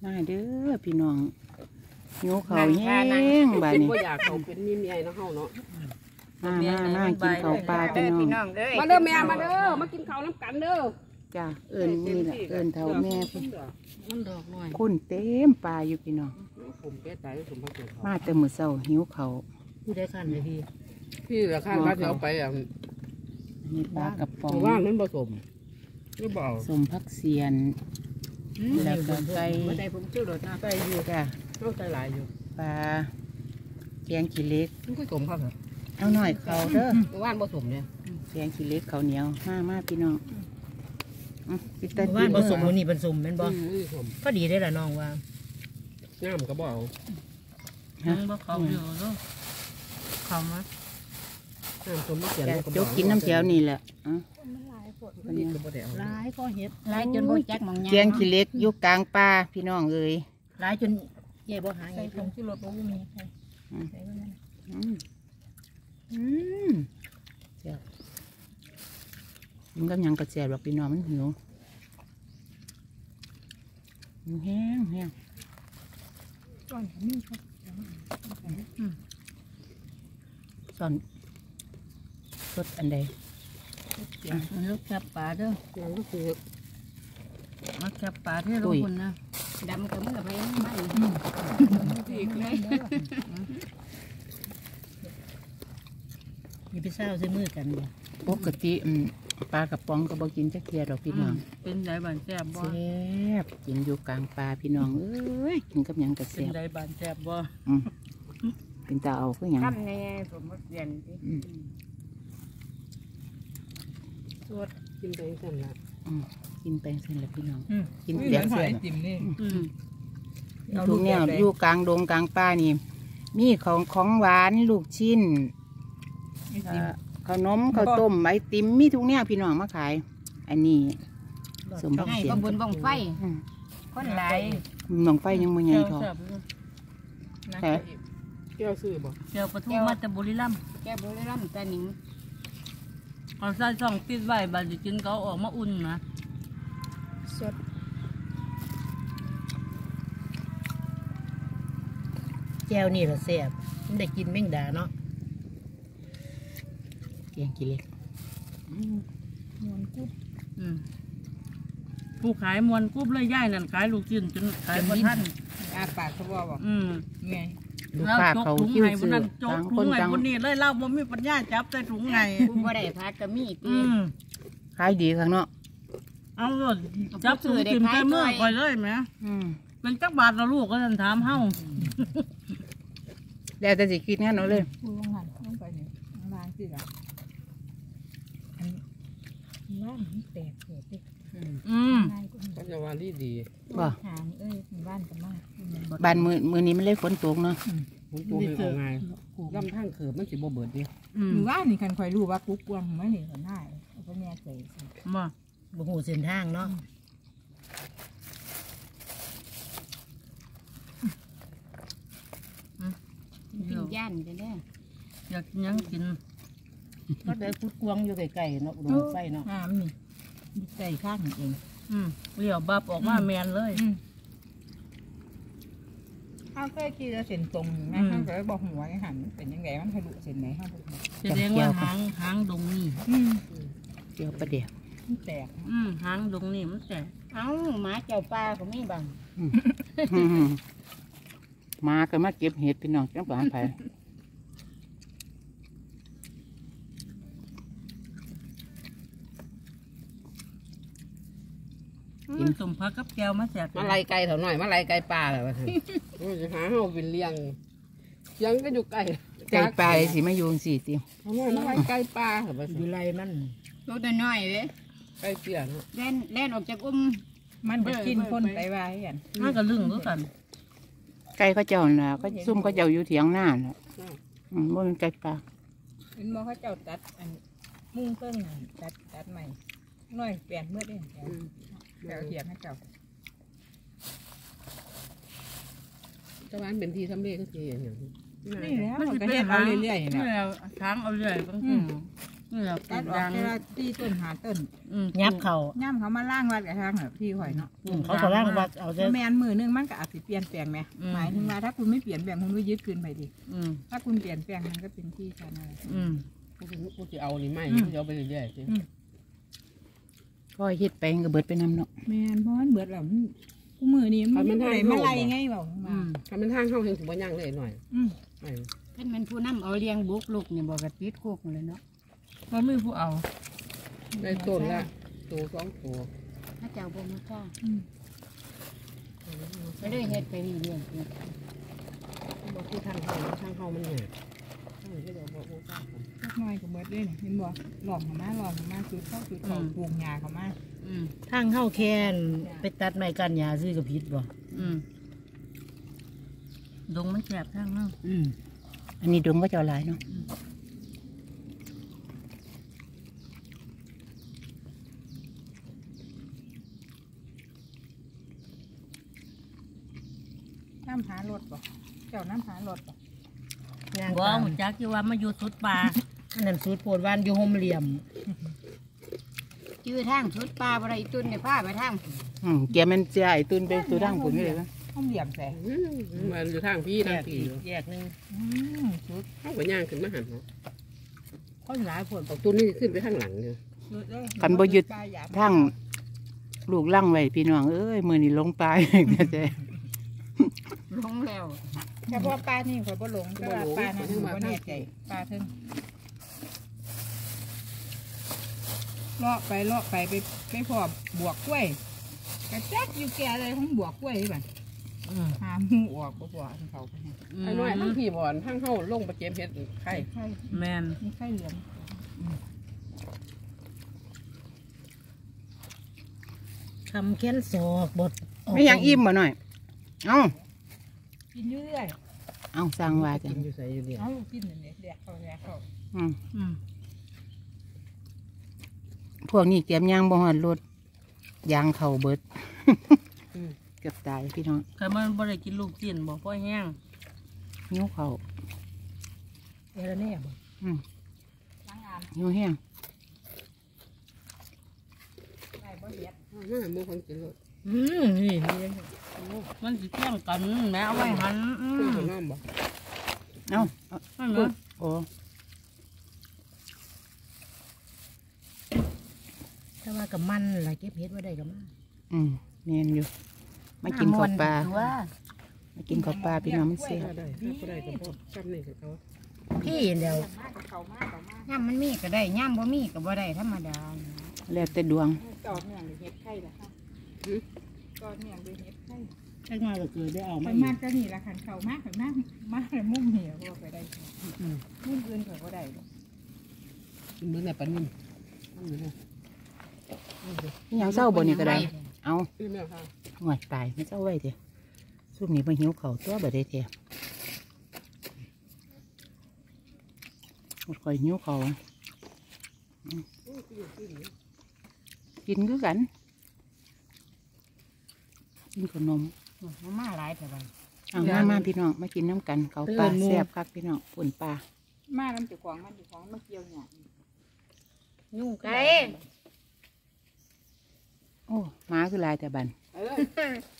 มาเด้อพี่น้องหิวเขาแห้งบ้านนี้ก็อยากเขาเป็นมีเมียเนาะเฮาเนาะมากินข้าวปลาพี่น้องมาเด้อแม่มาเด้อมากินข้าวน้ำกันเด้อจ้าเอิญนี่แหละเอิญเท่าแม่พี่มันดอกหน่อยคนเต็มปลาอยู่พี่น้องมาแต่มื้อเช้าหิวเขาพี่ได้ขั้นเลยพี่เหลือข้างบ้านเอาไปอ่ะนี่ปลากระป๋องว่างนั้นผสมหรือเปล่าสมพักเสียนแล้วก็ไก่ไม่ได้ผมชื่อรถนะไก่อยู่จ้าต้องไก่หลายอยู่ปลาแกงขี้เล็กมันก็สมครับเอาหน่อยเขาเด้อว่านผสมเนี่ยแกงขี้เล็กเขาเหนียวมาพี่น้องว่านผสมวันนี้ผสมเป็นบ่ก็ดีได้ละน้องว่าน้ำก็บ่เอาบ่เขาอยู่เนาะเขามาจกกินน้ำเจียวนี่แหละร้ายก็เห็ดร้ายจนบ่จักมังยาแกงขี้เล็กอยู่กลางป่าพี่น้องเอ้ยร้ายจนใหญ่บ่หายใส่ผงชูรสบ่มีใครเจียวมันก็ยังกระเจี๊ยบหรอกพี่น้องมันหิวแห้งสอนสดอันใดมันลูกจับปลาเด้อมาจับปลาที่ลงคนนะดำกับมือไปไม่อีกเลยมีไปเศร้าซื้อมือกันบ่ปกติปลากระป๋องก็บอกกินจักเทียดอกพี่น้องเป็นไรบานแซ่บบ่แซ่บกินอยู่กลางปลาพี่น้องเอ้ยกินกับยังกระแซ่บเป็นไรบานแซ่บบ่เป็นตาเอาก็ยังทำไงสมมติเรียนสวดกินไปเส้นละกินไปเส้นละพี่น้องกินแบบเส้นทุกแนวอยู่กลางดงกลางป่านี่มีของหวานลูกชิ้นขนมข้าวต้มไอติมมีทุกแนวพี่น้องมาขายอันนี้สมบัติเสียงบนบังไฟคนไหลบังไฟยังมือใหญ่ทอแต่แก้วซื้อบ่แก้วปทุมมาแต่บุรีรัมย์แก้วบุรีรัมย์แต่หนิงเอาใส่ช่องปิดไว้บาดจินเขาออกมาอุ่นนะสดแก้วนี่ละแซ่บมันได้กินแมงดาเนาะแกงขี้เล็กมวนกุ๊บผู้ขายมวนกุ๊บเลยย่ายนั่นขายลูกชิ้นจนขายบ่ทันปากเขาบอกไงลูกค้าเขาคิ้วซื้อต่างคนต่างคนนี้เลยเล่าบ่มีปัญญาจับใส่ถุงไงบ่ได้พักก็มีขายดีข้างนอกเอาจับถุงกินไปเมื่อก่อนเลยไหมเป็นจักบาทเราลูกก็จะถามเฮาแล้วแต่สิคิดงั้นเอาเลยบ้านมันแตกเกิดดิก็จะว่าดีบ่หางบ้านกันมากบ้านมือนี้มันเลยฝนตกเนาะฝนตกไม่ออกไงลำทางเขือมันสิบ่เบิดดิว่านี่คันคอยรู้ว่ากุ๊กกวางไม่เห็นคนได้ก็แน่ใจมาบ่หูเส้นทางเนาะกินย่านกันได้อยากยังกินก็ได้กุ๊กกวางอยู่ไกลๆเนาะดงไฟเนาะนี่ไก่ข้างเองเลี้ยวบับออกมาแมนเลยข้าวเคยกินเส้นตรงนะข้าวเคยบอกหัวไอ้หันเป็นยังไงมันทะลุเส้นไหนข้าวแสดงว่าหางดงนี่เจียวประเดี๋ยวแตกหางดงนี่มันแตกเอ้าหมาเจ้าปลาก็ไม่บังมาก็มาเก็บเห็ดพี่น้องจังหวัดไผ่กินสมพักกับแก้วมาแจกมาไล่ไก่เท่าหน่อยมาไล่ไก่ปลาเลยว่าจะหาเอาเป็นเลี้ยงยังก็อยู่ไก่ปลาสิมาโยงสิติมาไล่ไก่ปลาเหรอว่าอยู่ไรมันตัวน้อยเลยไก่เตี้ยเล่นออกจากมันไปกินคนไปไว้กันน่าก็ลึงด้วยกันไก่ก็เจ้าน่ะก็ซุ่มก็เจ้าอยู่เถียงหน้าน่ะมันไก่ปลาเป็นมอเขาเจ้าตัดมุ่งเครื่องตัดใหม่น้อยเปลี่ยนเมื่อได้เดี๋ยวเทียมให้เจ้าจะว่าเป็นทีทำเลก็ทีอย่างนี้นี่แล้วมันก็เห็นเอาเรื่อยๆนะค้างเอาเรื่อยบางทีนี่แหละตัดออกแค่ละตีต้นหาต้นยับเขาย่ำเขามาล่างวัดกับทางแบบพี่ข่อยเนาะเขาก็ร่างวัดเอาแต่แมนมือนึงมันก็อาจจะเปลี่ยนแปลงไหมหมายถึงว่าถ้าคุณไม่เปลี่ยนแปลงคุณก็ยึดคืนไปดิถ้าคุณเปลี่ยนแปลงมันก็เป็นที่ฉันอะไรกูจะเอาหรือไม่กูจะเอาไปเรื่อยๆสิก็เฮ็ดไปก็เบิดไปนำเนาะแมนเพราะมันเบิดแล้วกูมือนี่มันไม่ได้มาไล่ไงเปล่าถ้ามันทางเข้าถึงถึงบ่ย่างเลยหน่อยท่านมันผู้นำเอาเลี้ยงบุกลูกเนี่ยบอกกระติดคุกเลยเนาะเพราะมือผู้เอาได้ต้นละตัวสองตัวถ้าเจ้าบ่มาจ้าก็ได้เฮ็ดไปเรื่อยบ่คือทางเข้ามันเนี่ยที่เราบอกว่าสักหน่อยก็เบิดด้วยเนี่ยเห็นบ่หลอมเขามาจุดเข้าจุดเขาปลูกหญ้าเขามาทางเข้าแคนไปตัดไม้กันยาซื้อกับพิษบ่ดงมันแคบทางเนาะอันนี้ดงก็จะหลายเนาะน้ำหารถป่ะเจ้าน้ำหารถป่ะบ่หุ่นจักที่ว่ามาอยู่สุดป่าอันนั้นสุดโพดวานอยู่โฮมเหลี่ยมชื่อทางสุดป่าบ่ได้ตุนได้พาไปทางแกมันจะไอ้ตุนไปตัวดังผลนี่เลยนะห้องเหลี่ยมแสงมันอยู่ทางพี่ทางพี่แยกนึงชุดเข้าไปย่างขึ้นมาหันเนาะข้นหลายผลเอาตัวนี้ขึ้นไปข้างหลังเนี่ยชุดเลยคันบ่ยึดทั้งลูกลั่งไว้พี่น้องเอ้ยมือนี่ลงปลายแต่ลงแล้วเฉพาะปลานี่ข่อยบ่หลงแต่ว่าปลานั้นข่อยบ่แน่ใจปลาถึงเลาะไปพอบวกกล้วยกระแจ๊กอยู่แก่อะไรของบวกกล้วยบ้างหาหมูออกบ่อันเขาไปให้ไอ้น้อยทั้งพี่บ่อนทั้งเข้าลงไปเก็บเห็ดไข่ไข่แม่นมีไข่เหลืองคำเค้นศอกบดไม่ยังอิ่มบ่หน่อยเอ้ากินเรื่อยเอาสร้างว่าจักิงนอยู่ใส่อยู่เดียวเอากินอันนี้แดกเขาพวกนี้เก็บยางบ่ฮอดรถยางเข่าเบิดเกือบตายพี่น้องใครมันบ่ได้กินลูกจิ้นบ่พ่อแห้งนิ้วเข่าเอรเน่บ่ล้างงานนิ้วแห้งได้บ่เฮ็ดน่าโมคนกินเลยนี่มันสิเที่ยงกันแม่เอาไว้หันตัวน้ำบ่เอ้าไม่เหมือนโอ้ถ้าว่ากับมันล่ะเก็บเฮ็ดไว้ได้กับมันแม่นอยู่มากินข้าวปลามากินข้าวปลาพี่น้องมันเสียถ้าได้ถ้าก็ได้ก็พอจำนี่คือเขาพี่เดียวมากเขามากย่ำมันมีก็ได้ย่ำบ่มีก็บ่ได้ธรรมดาแล้วแต่ดวงจอดเนื่องเลยเฮ็ดไข่ละค่ะจอดเนื่องเลยเฮ็ดไข่ใช่มาก็คือได้เอาไปมามาก็นี่ละคันเขามากเลยมุ่งเหี่ยวก็ไปได้มุ่งอื่นเขาก็ได้เหมือนในปนิ่มนี่ยังเศร้าบ่นี่ก็ได้เอาคือแม่ค่ะห่วยตายไม่เศร้าไว้เถอะซุ่มนี้มาหิวเขาวตัวบ่ได้เถอะหมดคอยหิวเขาวกินคือกันกินขนมมาหลายแต่ว่าเอามาพี่น้องมากินน้ำกันเขาวปลาแซ่บคักพี่น้องป่นปลามาลำจุกของมันจุกของมันเกี่ยวเนี่ยยุ่งไก่โอ้หมาคือลายแต่บัน